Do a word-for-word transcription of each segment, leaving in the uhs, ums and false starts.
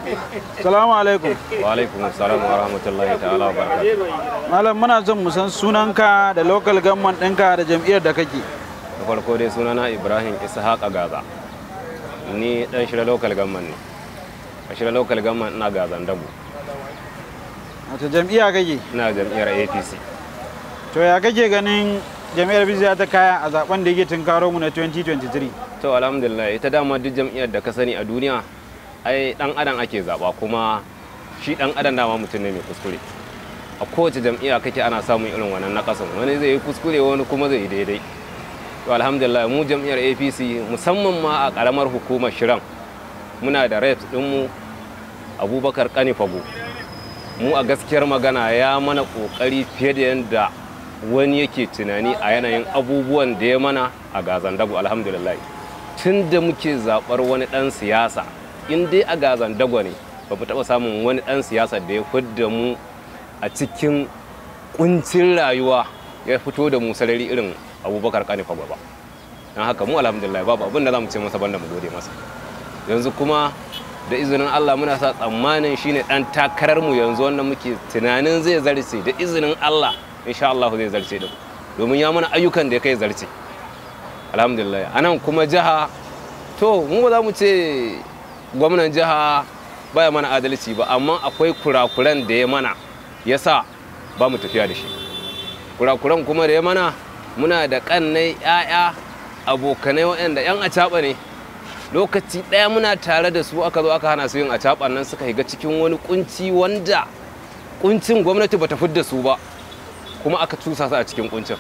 Salamu alaikum. Wa alaikum assalam wa rahmatullahi ta'ala wa barakatuh. Malam muna son mu san sunanka da local government ɗinka da jam'iyyar da kake. Da farko dai sunana Ibrahim Ishak a Gaza. Ni dan Shira local government ne. A Shira local government ina Gazan Dabu. Wata jam'iyya kake? Ina jam'iyyar A P C. To ya kake ganin jam'iyyar biyu ta kaya a zaben da yake tunkaro mu na twenty twenty-three? To alhamdulillah ita dama duk jam'iyyar da ka sani a duniya ai dan adam ake zaba kuma shi dan adam dama mutum ne mai kuskure. A kowace jam'iyya kake ana samun irin wannan nakasin, wani zai yi kuskure wani kuma zai yi daidai. To alhamdulillah mu jam'iyyar A P C musamman ma a karamar hukumar Shiran muna da reps ɗinmu Abubakar Kanifago. Mu a gaskiyar magana ya mana kokari fiye da yadda wani yake tunani a yanayin abubuwan da ya mana a Gazan Dago alhamdulillah. Tun da muke zaɓar wani ɗan siyasa in dai a Gazan Dago ne ba mu taɓa samun wani ɗan siyasa da ya fidda mu a cikin ƙuncin rayuwa ya fito da mu sarari irin Abubakar Kanifago ba. Don haka mu alhamdulillah babu abin da za mu ce masa banda mu gode masa. Yanzu kuma da izinin Allah muna sa tsammanin shine ɗan takarar mu yanzu wanda muke tunanin zai zarce da izinin Allah insha Allah zai zarce din domin ya mana ayyukan da ya kai zarce. Alhamdulillah anan kuma jiha to mu ba za mu ce gwamnan jiha baya mana adalci ba amma akwai kurakuran da ya mana yasa ba mu tafiya da shi. Kurakuran kuma da ya mana muna da kannai ƴaƴa abokanai waɗanda ƴan acaɓa ne lokaci ɗaya muna tare da su aka zo aka hana su yin acaɓan nan suka higa cikin wani kunci wanda kuncin gwamnati bata fidda su ba kuma aka cusa su a cikin kuncin.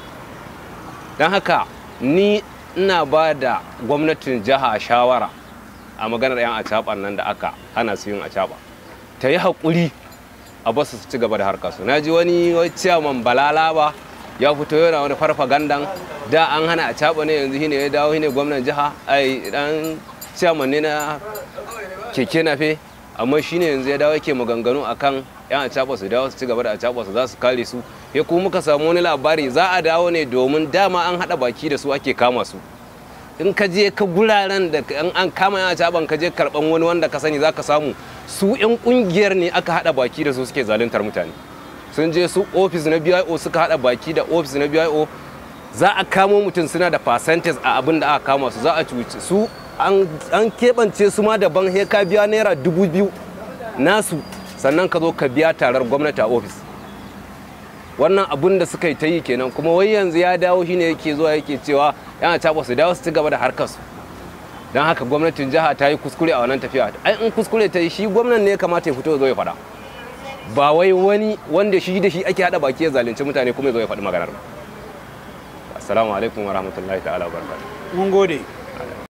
Don haka ni ina ba da gwamnatin jiha shawara a maganar 'yan acaɓan nan da aka hana su yin acaɓa ta yi haƙuri a basu su ci gaba da harkar su. Na ji wani ciyaman balala ba ya fito yana wani farfagandan da an hana acaɓa ne yanzu shine ya dawo shine gwamnan jiha ai dan ciyaman ne na keke nafe amma shine yanzu ya dawo yake maganganu akan 'yan acaɓa su dawo su ci gaba da acaɓa su za su kare su. Ya kuma muka samu wani labari za a dawo ne domin dama an haɗa baki da su ake kama su. In ka je ka guraren da an kama yan acaban ka je karɓan wani wanda ka sani za ka samu su 'yan ƙungiyar ne aka haɗa baki da su suke zaluntar mutane. Sun je su ofis na B I O suka haɗa baki da ofis na B I O za a kamo mutum suna da percentage a abin da aka kama su za a cuci su an keɓance su ma daban he ka biya naira dubu biyu nasu sannan ka zo ka biya tarar gwamnati a ofis. Wannan abun da suka yi ta yi kenan kuma wai yanzu ya dawo shine yake zuwa yake cewa yana taba su dawo su ci gaba da harkar su. Don haka gwamnatin jiha ta yi kuskure a wannan tafiya. Ai in kuskure ta yi shi gwamnan ne ya kamata ya fito ya zo ya faɗa. Ba wai wani wanda shi da shi ake haɗa baki ya zalunci mutane kuma ya zo ya faɗi maganar ba. Assalamu alaikum wa rahmatullahi ta'ala wa barakatuh. Mun gode.